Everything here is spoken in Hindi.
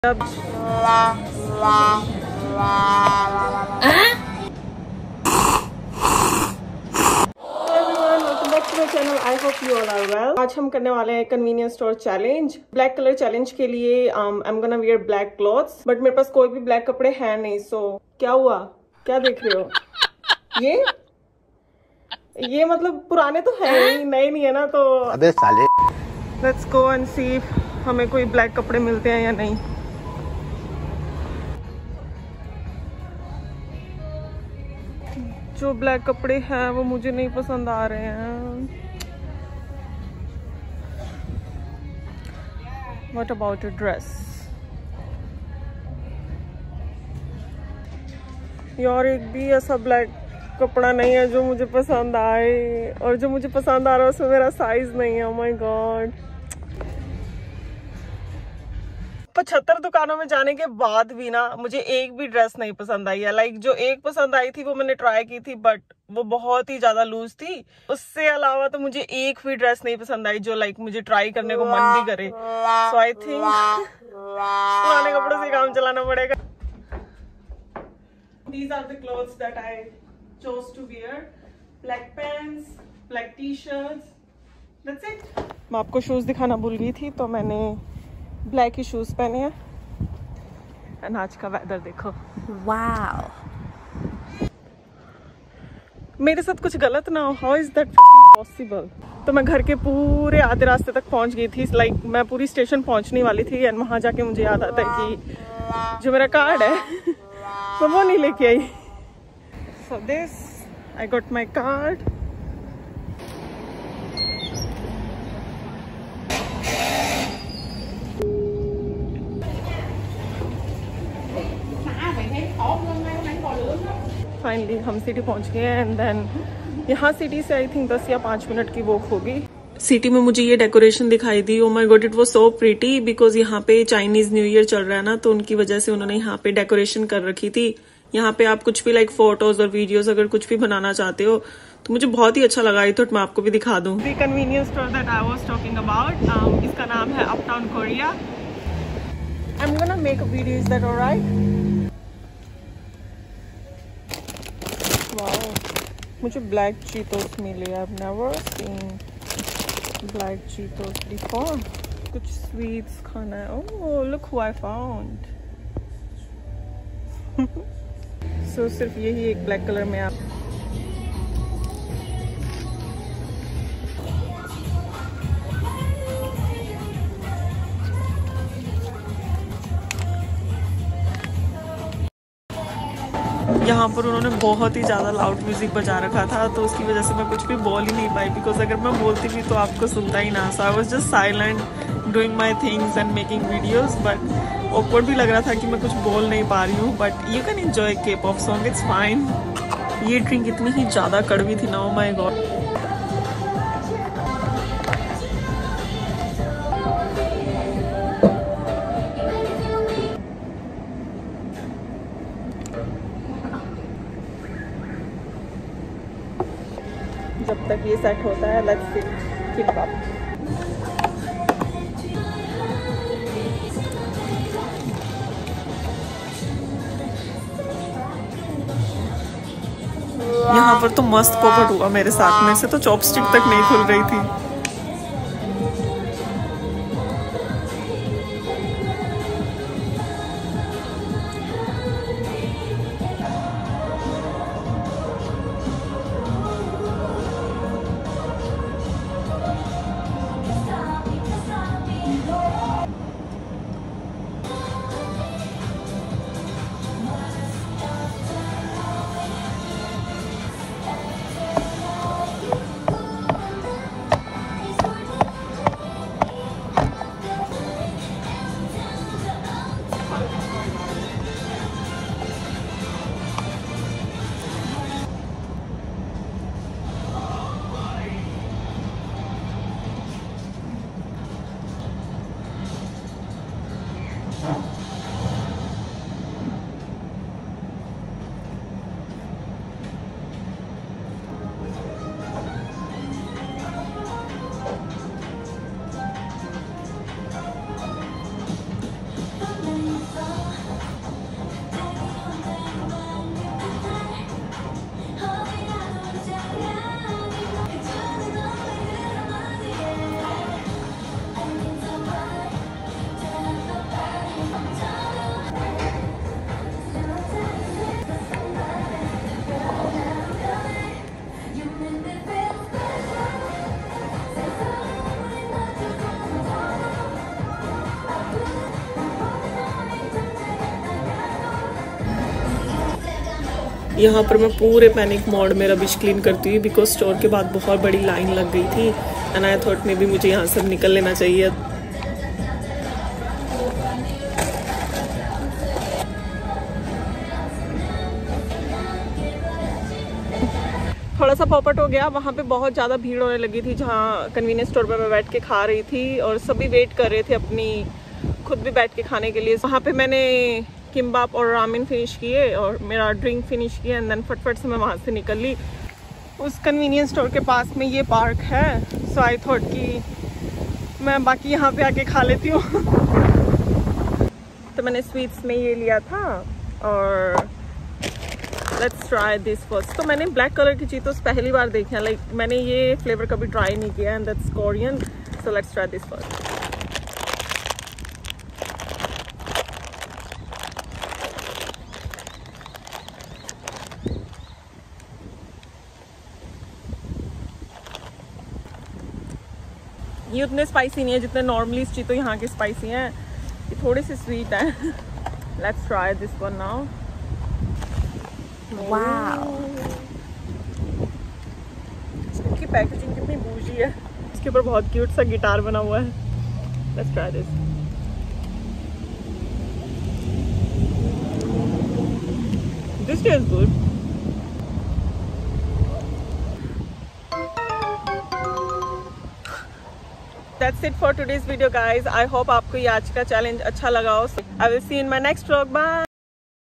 अब channel I hope you all are well. आज हम करने वाले हैं convenience store challenge. Black colour challenge के लिए I am gonna wear black clothes, but मेरे पास कोई भी ब्लैक कपड़े हैं नहीं। सो क्या हुआ, क्या देख रहे हो? ये मतलब पुराने तो हैं ही, नए नहीं है ना। तो अबे साले, लेट्स गो एंड सी हमें कोई ब्लैक कपड़े मिलते हैं या नहीं। जो ब्लैक कपड़े हैं वो मुझे नहीं पसंद आ रहे हैं। What about a dress? यार एक भी ऐसा ब्लैक कपड़ा नहीं है जो मुझे पसंद आए, और जो मुझे पसंद आ रहा है उसमें मेरा साइज नहीं है। Oh my God! 75 दुकानों में जाने के बाद भी ना मुझे एक भी ड्रेस नहीं पसंद आई है। लाइक जो एक पसंद आई थी वो मैंने ट्राई की थी, बट वो बहुत ही ज्यादा लूज थी। उससे अलावा तो मुझे एक भी ड्रेस नहीं पसंद आई जो लाइक मुझे ट्राई करने को मन भी करे। सो आई थिंक पुराने कपड़ों से काम चलाना पड़ेगा। These are the clothes that I chose to wear. Black pants, black t-shirts. That's it. मैं आपको शूज दिखाना भूल गई थी, तो मैंने ब्लैक ही शूज पहने हैं। एंड आज का वेदर देखो, वाओ। मेरे साथ कुछ गलत ना हो, हाउ इज दैट पॉसिबल? तो मैं घर के पूरे आधे रास्ते तक पहुंच गई थी। लाइक मैं पूरी स्टेशन पहुंचने वाली थी, एंड वहां जाके मुझे याद आता है कि जो मेरा कार्ड है तो वो नहीं लेके आई। So this I got my card. Finally हम सिटी पहुंच गए एंड देन यहाँ सिटी से आई थिंक 10 या 5 मिनट की वॉक होगी। सिटी में मुझे ये डेकोरेशन दिखाई दी। Oh my God, it was so pretty, because यहाँ पे चाइनीज न्यू ईयर चल रहा है ना, तो उनकी वजह से उन्होंने यहाँ पे डेकोरेशन कर रखी थी। यहाँ पे आप कुछ भी लाइक फोटोज और वीडियोज अगर कुछ भी बनाना चाहते हो तो मुझे बहुत ही अच्छा लगा। आई थॉट मैं आपको भी दिखा दूं। The convenience store that I was talking about, इसका नाम है Uptown Korea. I am gonna make a video, is that alright? मुझे ब्लैक चीतोस मिले। I've never seen black Cheetos before. कुछ स्वीट्स खाना है। Oh, look who I found. So सिर्फ यही एक ब्लैक कलर में आप यहाँ पर उन्होंने बहुत ही ज़्यादा लाउड म्यूजिक बजा रखा था, तो उसकी वजह से मैं कुछ भी बोल ही नहीं पाई, बिकॉज अगर मैं बोलती भी तो आपको सुनता ही ना। So I was just silent doing my things and making videos, but awkward भी लग रहा था कि मैं कुछ बोल नहीं पा रही हूँ। But you can enjoy K pop song, it's fine. ये ड्रिंक इतनी ही ज़्यादा कड़वी थी ना, ओह माय गॉड। जब तक ये सेट होता है, लेट्स सी किम्बाप। यहाँ पर तो मस्त पोपट हुआ मेरे साथ में से, तो चॉपस्टिक तक नहीं खुल रही थी। यहाँ पर मैं पूरे पैनिक मोड में रबिश क्लीन करती हूँ बिकॉज स्टोर के बाद बहुत बड़ी लाइन लग गई थी and I thought maybe मुझे यहाँ से निकल लेना चाहिए। थोड़ा सा पॉपट हो गया, वहाँ पे बहुत ज़्यादा भीड़ होने लगी थी जहाँ कन्वीनियंस स्टोर पर मैं बैठ के खा रही थी और सभी वेट कर रहे थे अपनी खुद भी बैठ के खाने के लिए। वहाँ पे मैंने किम्बाप और रामेन फिनिश किए और मेरा ड्रिंक फिनिश किया एंड देन फटफट से मैं वहाँ से निकल ली। उस कन्वीनियंस स्टोर के पास में ये पार्क है, सो आई थॉट कि मैं बाकी यहाँ पे आके खा लेती हूँ। तो मैंने स्वीट्स में ये लिया था और लेट्स ट्राई दिस फर्स्ट। तो मैंने ब्लैक कलर की चीज़ तो पहली बार देखी है, लाइक मैंने ये फ्लेवर कभी ट्राई नहीं किया and that's Korean, so let's try this first. ये उतने स्पाइसी नहीं है जितने नॉर्मली चीज़ तो यहाँ की स्पाइसी हैं, ये थोड़ी सी स्वीट है। Let's try this one now. Wow, इसकी पैकेजिंग कितनी बूझी है, इसके ऊपर बहुत क्यूट सा गिटार बना हुआ है। Let's try this. This tastes good. That's it for today's video guys. I hope आपको ये आज का चैलेंज अच्छा लगा हो। I will see you in my next vlog. Bye.